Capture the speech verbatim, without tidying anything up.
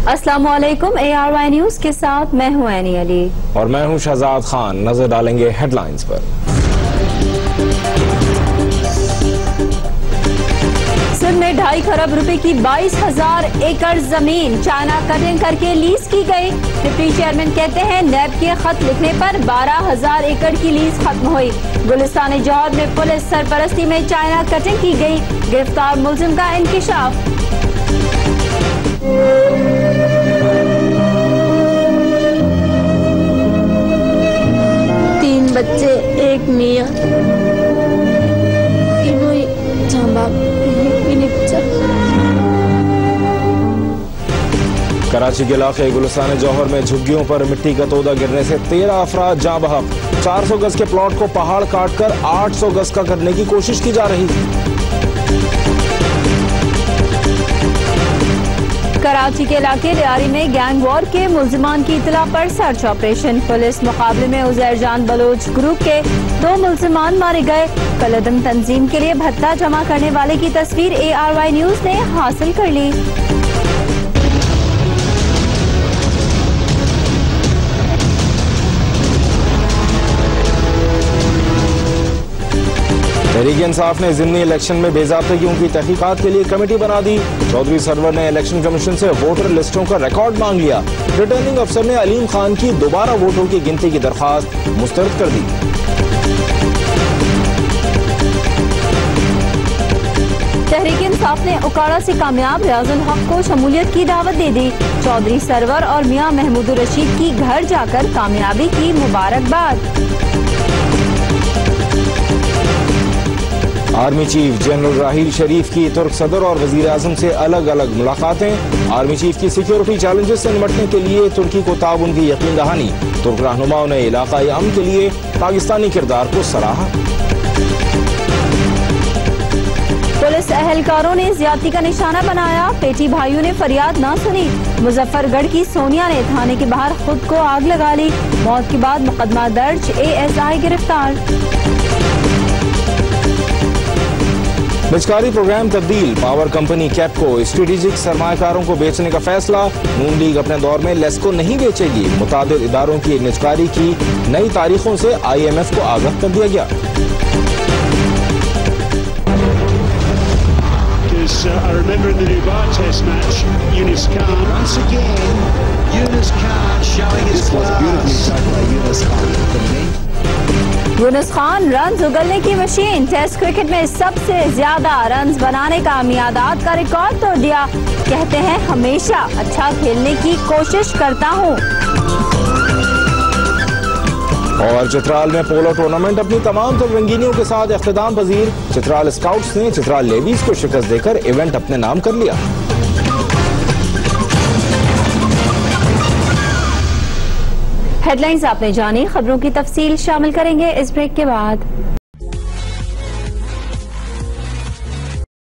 अस्सलामुअलैकुम, A R Y news के साथ मैं हूं ऐनी अली और मैं हूं शहजाद खान। नजर डालेंगे हेडलाइंस पर। सिंध में ढाई खरब रुपए की बाईस हजार एकड़ जमीन चाइना कटिंग करके लीज की गई। डिप्टी चेयरमैन कहते हैं नैब के खत लिखने पर बारह हजार एकड़ की लीज खत्म हुई। गुलिस्तान जौहर में पुलिस सरपरस्ती में चाइना कटिंग की गई। गिरफ्तार मुलजिम का इंकिशाफ। तीन बच्चे, एक मियाँ, तीनों ही जहाँ बाप भी नहीं बचा। कराची के इलाके गुलिस्तान जौहर में झुग्गियों पर मिट्टी का तोदा गिरने से तेरह अफराद जाँ बहक। चार सौ गज के प्लॉट को पहाड़ काटकर आठ सौ गज का करने की कोशिश की जा रही। कराची के इलाके रियारी में गैंग वॉर के मुल्जिमान की इतला पर सर्च ऑपरेशन। पुलिस मुकाबले में उजैर जान बलोच ग्रुप के दो मुल्जिमान मारे गए। कलदम तंजीम के लिए भत्ता जमा करने वाले की तस्वीर ए आर वाई न्यूज ने हासिल कर ली। तहरीक इंसाफ ने ज़िमनी इलेक्शन में बेज़ाब्तगियों की तहकीकात के लिए कमेटी बना दी। चौधरी सरवर ने इलेक्शन कमीशन से वोटर लिस्टों का रिकॉर्ड मांग लिया। रिटर्निंग अफसर ने अलीम खान की दोबारा वोटों की गिनती की दरखास्त मुस्तरद कर दी। तहरीक इंसाफ ने उकाड़ा से कामयाब रियाजुल हक को शमूलियत की दावत दे दी। चौधरी सरवर और मियां महमूद रशीद की घर जाकर कामयाबी की मुबारकबाद। Army chief general Raheel Sharif की तुर्क सदर और वजीर आजम से अलग अलग मुलाकातें। आर्मी चीफ की सिक्योरिटी चैलेंजेस से निपटने के लिए तुर्की को ताउन की यकीन दहानी। तुर्क रहनुमाओं ने इलाकाई अमन के लिए पाकिस्तानी किरदार को सराहा। पुलिस अहलकारों ने ज्यादती का निशाना बनाया। पेटी भाइयों ने फरियाद न सुनी। मुजफ्फरगढ़ की सोनिया ने थाने के बाहर खुद को आग लगा ली। मौत के बाद मुकदमा दर्ज, ए एस आई गिरफ्तार। निजकारी प्रोग्राम तब्दील। पावर कंपनी कैपको स्ट्रेटेजिक सरमाकारों को बेचने का फैसला। नून लीग अपने दौर में लेस्को नहीं बेचेगी। मुतादिद इदारों की निजकारी की नई तारीखों से आई एम एफ को आगाह कर दिया गया। यूनुस खान रन उगलने की मशीन। टेस्ट क्रिकेट में सबसे ज्यादा रन बनाने का मियादाद का रिकॉर्ड तोड़ दिया। कहते हैं हमेशा अच्छा खेलने की कोशिश करता हूं। और चित्राल में पोलो टूर्नामेंट अपनी तमाम तर रंगीनियों के साथ इख्तिताम पजीर। चित्राल स्काउट्स ने चित्राल लेवीज को शिकस्त देकर इवेंट अपने नाम कर लिया। हेडलाइंस आपने जानी, खबरों की तफसील शामिल करेंगे इस ब्रेक के बाद।